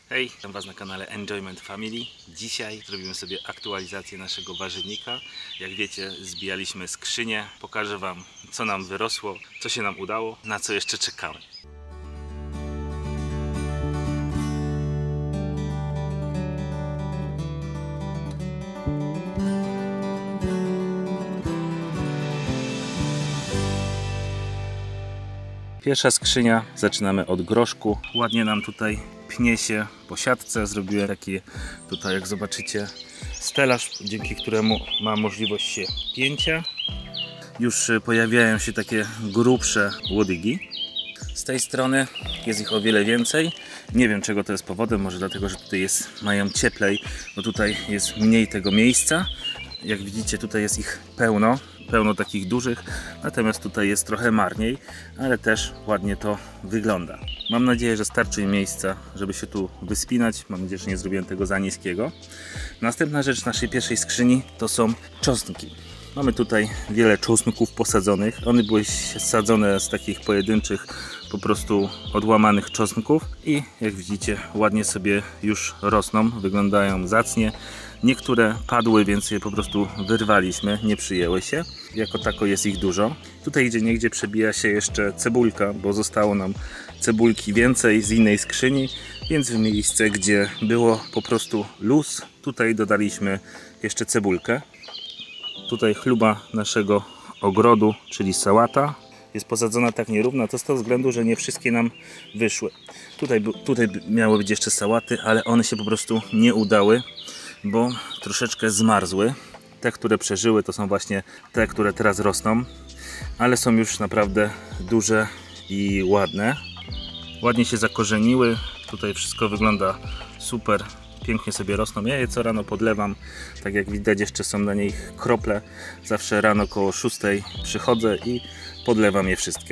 Hej, witam Was na kanale Enjoyment Family. Dzisiaj zrobimy sobie aktualizację naszego warzywnika. Jak wiecie, zbijaliśmy skrzynię. Pokażę Wam, co nam wyrosło, co się nam udało, na co jeszcze czekamy. Pierwsza skrzynia, zaczynamy od groszku. Ładnie nam tutaj pnie się po siatce. Zrobiłem taki tutaj, jak zobaczycie, stelaż, dzięki któremu ma możliwość się pięcia. Już pojawiają się takie grubsze łodygi. Z tej strony jest ich o wiele więcej. Nie wiem, czego to jest powodem, może dlatego, że tutaj mają cieplej, bo tutaj jest mniej tego miejsca. Jak widzicie, tutaj jest ich pełno takich dużych, natomiast tutaj jest trochę marniej, ale też ładnie to wygląda. Mam nadzieję, że starczy mi miejsca, żeby się tu wyspinać. Mam nadzieję, że nie zrobiłem tego za niskiego. Następna rzecz naszej pierwszej skrzyni to są czosnki. Mamy tutaj wiele czosnków posadzonych. One były sadzone z takich pojedynczych, po prostu odłamanych czosnków i jak widzicie, ładnie sobie już rosną, wyglądają zacnie. Niektóre padły, więc je po prostu wyrwaliśmy, nie przyjęły się. Jako tako jest ich dużo. Tutaj gdzieniegdzie przebija się jeszcze cebulka, bo zostało nam cebulki więcej z innej skrzyni, więc w miejsce, gdzie było po prostu luz, tutaj dodaliśmy jeszcze cebulkę. Tutaj chluba naszego ogrodu, czyli sałata, jest posadzona tak nierówno, to z tego względu, że nie wszystkie nam wyszły. Tutaj miały być jeszcze sałaty, ale one się po prostu nie udały, bo troszeczkę zmarzły. Te, które przeżyły, to są właśnie te, które teraz rosną, ale są już naprawdę duże i ładne. Ładnie się zakorzeniły, tutaj wszystko wygląda super, pięknie sobie rosną. Ja je co rano podlewam, tak jak widać jeszcze są na niej krople. Zawsze rano koło 6 przychodzę i podlewam je wszystkie.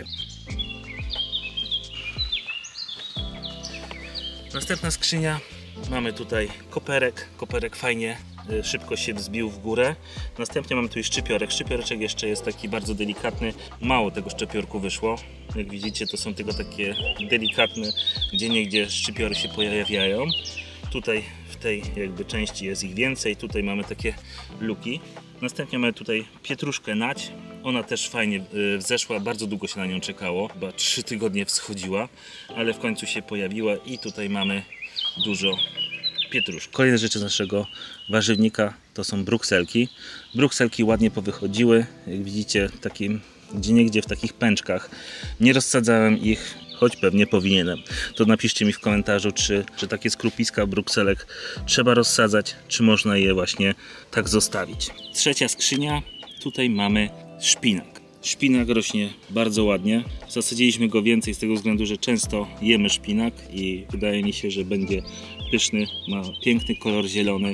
Następna skrzynia. Mamy tutaj koperek. Koperek fajnie, szybko się wzbił w górę. Następnie mamy tu szczypiorek. Szczypioreczek jeszcze jest taki bardzo delikatny. Mało tego szczypiorku wyszło. Jak widzicie, to są tylko takie delikatne, gdzieniegdzie szczypiory się pojawiają. Tutaj w tej jakby części jest ich więcej. Tutaj mamy takie luki. Następnie mamy tutaj pietruszkę nać. Ona też fajnie wzeszła, bardzo długo się na nią czekało. Chyba 3 tygodnie wschodziła, ale w końcu się pojawiła i tutaj mamy dużo pietruszki. Kolejne rzeczy z naszego warzywnika to są brukselki. Brukselki ładnie powychodziły. Jak widzicie, gdzieniegdzie w takich pęczkach. Nie rozsadzałem ich, choć pewnie powinienem. To napiszcie mi w komentarzu, czy takie skrupiska brukselek trzeba rozsadzać, czy można je właśnie tak zostawić. Trzecia skrzynia. Tutaj mamy szpinak. Szpinak rośnie bardzo ładnie. Zasadziliśmy go więcej z tego względu, że często jemy szpinak i wydaje mi się, że będzie pyszny. Ma piękny kolor zielony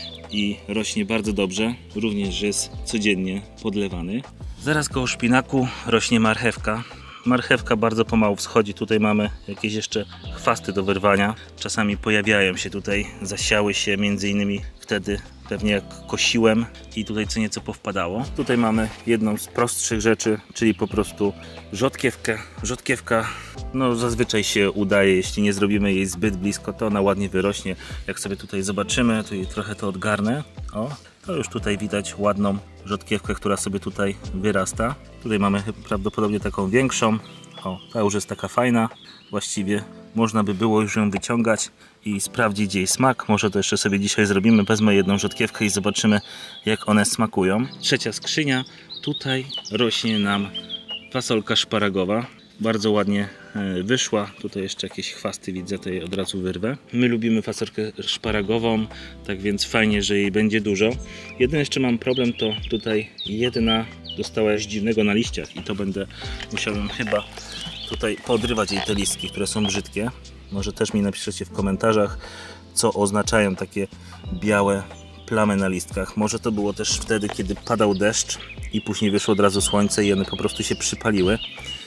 i rośnie bardzo dobrze. Również jest codziennie podlewany. Zaraz koło szpinaku rośnie marchewka. Marchewka bardzo pomału wschodzi. Tutaj mamy jakieś jeszcze chwasty do wyrwania. Czasami pojawiają się tutaj, zasiały się między innymi wtedy pewnie jak kosiłem i tutaj co nieco powpadało. Tutaj mamy jedną z prostszych rzeczy, czyli po prostu rzodkiewkę. Rzodkiewka no zazwyczaj się udaje, jeśli nie zrobimy jej zbyt blisko, to ona ładnie wyrośnie. Jak sobie tutaj zobaczymy, to trochę to odgarnę. O, to już tutaj widać ładną rzodkiewkę, która sobie tutaj wyrasta. Tutaj mamy prawdopodobnie taką większą. O, ta już jest taka fajna. Właściwie można by było już ją wyciągać i sprawdzić jej smak. Może to jeszcze sobie dzisiaj zrobimy. Wezmę jedną rzodkiewkę i zobaczymy, jak one smakują. Trzecia skrzynia. Tutaj rośnie nam fasolka szparagowa. Bardzo ładnie wyszła. Tutaj jeszcze jakieś chwasty widzę, to jej od razu wyrwę. My lubimy fasolkę szparagową, tak więc fajnie, że jej będzie dużo. Jedyny jeszcze mam problem, to tutaj jedna dostała coś dziwnego na liściach i to musiałbym chyba tutaj podrywać jej te listki, które są brzydkie. Może też mi napiszecie w komentarzach, co oznaczają takie białe plamy na listkach. Może to było też wtedy, kiedy padał deszcz i później wyszło od razu słońce i one po prostu się przypaliły.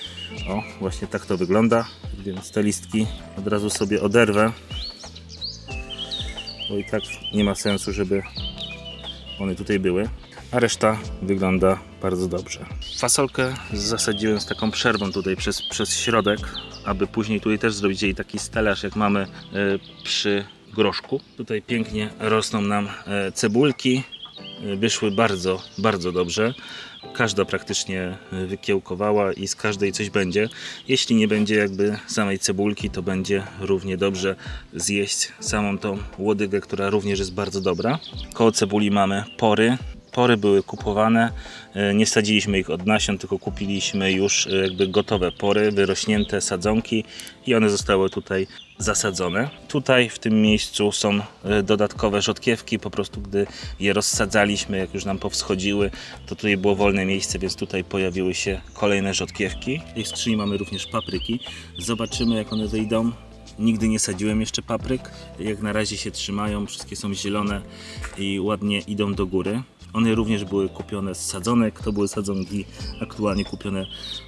O, właśnie tak to wygląda, więc te listki od razu sobie oderwę, bo i tak nie ma sensu, żeby one tutaj były. A reszta wygląda bardzo dobrze. Fasolkę zasadziłem z taką przerwą tutaj przez środek, aby później tutaj też zrobić jej taki stelaż, jak mamy przy groszku. Tutaj pięknie rosną nam cebulki. Wyszły bardzo, bardzo dobrze. Każda praktycznie wykiełkowała i z każdej coś będzie. Jeśli nie będzie jakby samej cebulki, to będzie równie dobrze zjeść samą tą łodygę, która również jest bardzo dobra. Koło cebuli mamy pory. Pory były kupowane, nie sadziliśmy ich od nasion, tylko kupiliśmy już jakby gotowe pory, wyrośnięte sadzonki i one zostały tutaj zasadzone. Tutaj w tym miejscu są dodatkowe rzodkiewki, po prostu gdy je rozsadzaliśmy, jak już nam powschodziły, to tutaj było wolne miejsce, więc tutaj pojawiły się kolejne rzodkiewki. I w skrzyni mamy również papryki. Zobaczymy, jak one wyjdą. Nigdy nie sadziłem jeszcze papryk. Jak na razie się trzymają, wszystkie są zielone i ładnie idą do góry. One również były kupione z sadzonek, to były sadzonki aktualnie kupione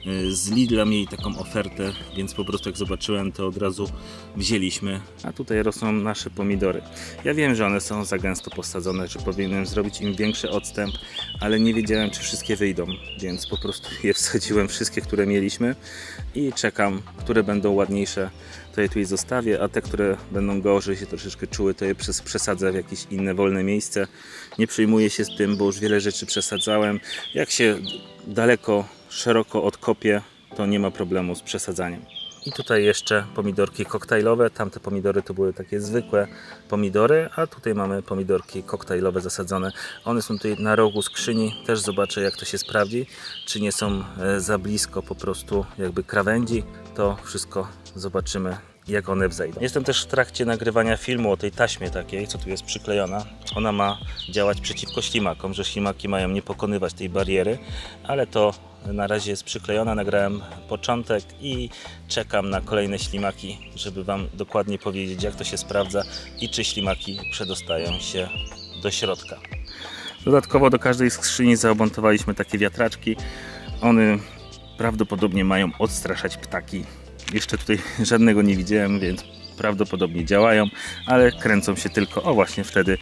z Lidla, mieli taką ofertę, więc po prostu jak zobaczyłem, to od razu wzięliśmy. A tutaj rosną nasze pomidory. Ja wiem, że one są za gęsto posadzone, że powinienem zrobić im większy odstęp, ale nie wiedziałem, czy wszystkie wyjdą, więc po prostu je wsadziłem wszystkie, które mieliśmy i czekam, które będą ładniejsze, to je tu zostawię, a te, które będą gorzej się troszeczkę czuły, to je przesadzę w jakieś inne wolne miejsce. Nie przejmuję się z tym, bo już wiele rzeczy przesadzałem. Jak się daleko, szeroko odkopię, to nie ma problemu z przesadzaniem. I tutaj jeszcze pomidorki koktajlowe. Tamte pomidory to były takie zwykłe pomidory, a tutaj mamy pomidorki koktajlowe zasadzone. One są tutaj na rogu skrzyni. Też zobaczę, jak to się sprawdzi. Czy nie są za blisko po prostu jakby krawędzi. To wszystko zobaczymy, jak one wzejdą. Jestem też w trakcie nagrywania filmu o tej taśmie takiej, co tu jest przyklejona. Ona ma działać przeciwko ślimakom, że ślimaki mają nie pokonywać tej bariery, ale to na razie jest przyklejona. Nagrałem początek i czekam na kolejne ślimaki, żeby Wam dokładnie powiedzieć, jak to się sprawdza i czy ślimaki przedostają się do środka. Dodatkowo do każdej skrzyni zamontowaliśmy takie wiatraczki. One prawdopodobnie mają odstraszać ptaki. Jeszcze tutaj żadnego nie widziałem, więc prawdopodobnie działają, ale kręcą się tylko właśnie wtedy,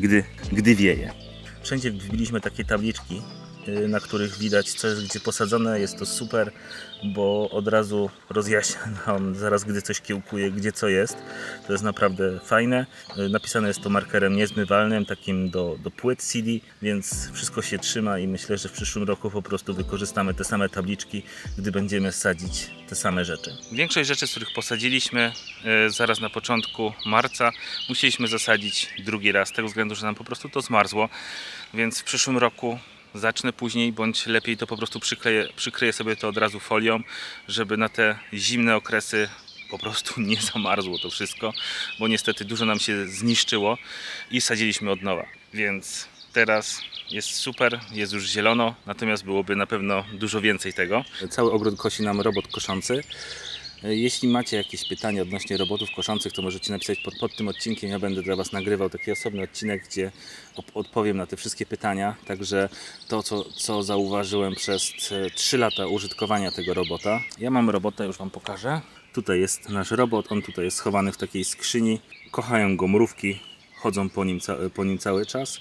gdy wieje. Wszędzie wbiliśmy takie tabliczki, na których widać, co jest gdzie posadzone. Jest to super, bo od razu rozjaśnia nam zaraz, gdy coś kiełkuje, gdzie co jest. To jest naprawdę fajne. Napisane jest to markerem niezmywalnym, takim do płyt CD, więc wszystko się trzyma i myślę, że w przyszłym roku po prostu wykorzystamy te same tabliczki, gdy będziemy sadzić te same rzeczy. Większość rzeczy, z których posadziliśmy zaraz na początku marca, musieliśmy zasadzić drugi raz, z tego względu, że nam po prostu to zmarzło, więc w przyszłym roku zacznę później, bądź lepiej to po prostu przykryję sobie to od razu folią, żeby na te zimne okresy po prostu nie zamarzło to wszystko, bo niestety dużo nam się zniszczyło i sadziliśmy od nowa. Więc teraz jest super, jest już zielono, natomiast byłoby na pewno dużo więcej tego. Cały ogród kosi nam robot koszący. Jeśli macie jakieś pytania odnośnie robotów koszących, to możecie napisać pod tym odcinkiem. Ja będę dla Was nagrywał taki osobny odcinek, gdzie odpowiem na te wszystkie pytania. Także to, co zauważyłem przez 3 lata użytkowania tego robota. Ja mam robota, już Wam pokażę. Tutaj jest nasz robot, on tutaj jest schowany w takiej skrzyni. Kochają go mrówki, chodzą po nim cały czas.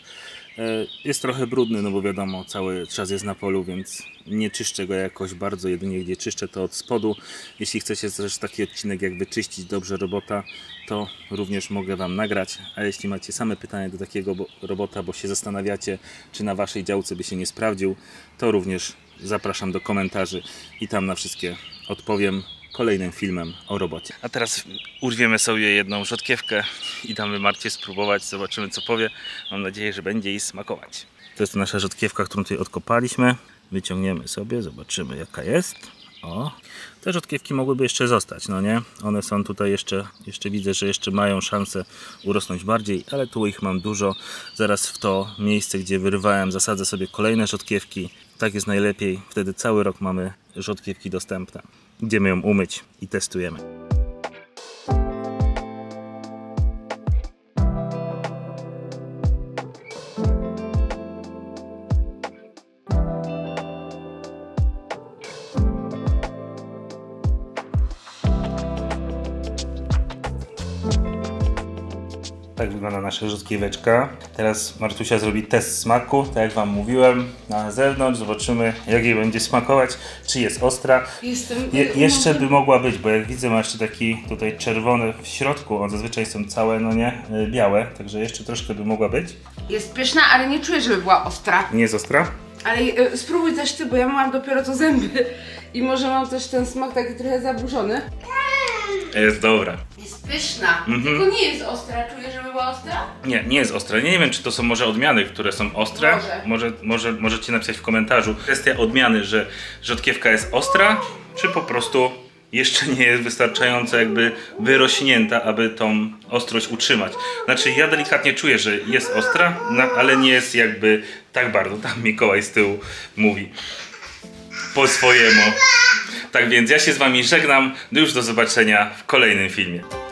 Jest trochę brudny, no bo wiadomo, cały czas jest na polu, więc nie czyszczę go jakoś bardzo, jedynie gdzie czyszczę to od spodu. Jeśli chcecie też taki odcinek, jak wyczyścić dobrze robota, to również mogę Wam nagrać. A jeśli macie same pytania do takiego robota, bo się zastanawiacie, czy na Waszej działce by się nie sprawdził, to również zapraszam do komentarzy i tam na wszystkie odpowiem kolejnym filmem o robocie. A teraz urwiemy sobie jedną rzodkiewkę i damy Marcie spróbować, zobaczymy, co powie. Mam nadzieję, że będzie jej smakować. To jest nasza rzodkiewka, którą tutaj odkopaliśmy. Wyciągniemy sobie, zobaczymy, jaka jest. O, te rzodkiewki mogłyby jeszcze zostać, no nie? One są tutaj jeszcze widzę, że jeszcze mają szansę urosnąć bardziej, ale tu ich mam dużo. Zaraz w to miejsce, gdzie wyrywałem, zasadzę sobie kolejne rzodkiewki. Tak jest najlepiej, wtedy cały rok mamy rzodkiewki dostępne. Idziemy ją umyć i testujemy. Tak wygląda nasza rzodkieweczka. Teraz Martusia zrobi test smaku, tak jak wam mówiłem, na zewnątrz. Zobaczymy, jak jej będzie smakować, czy jest ostra. Jeszcze by mogła być, bo jak widzę, ma jeszcze taki tutaj czerwony w środku. One zazwyczaj są całe, no nie, białe, także jeszcze troszkę by mogła być. Jest pyszna, ale nie czuję, żeby była ostra. Nie jest ostra? Ale spróbuj też ty, bo ja mam dopiero co zęby i może mam też ten smak taki trochę zaburzony. Jest dobra. Jest pyszna, tylko nie jest ostra. Czujesz, żeby była ostra? Nie, nie jest ostra. Nie wiem, czy to są może odmiany, które są ostre. Możecie napisać w komentarzu. Kwestia odmiany, że rzodkiewka jest ostra, czy po prostu jeszcze nie jest wystarczająco jakby wyrośnięta, aby tą ostrość utrzymać. Znaczy ja delikatnie czuję, że jest ostra, no, ale nie jest jakby tak bardzo. Tam Mikołaj z tyłu mówi po swojemu. Tak więc ja się z wami żegnam. Już do zobaczenia w kolejnym filmie.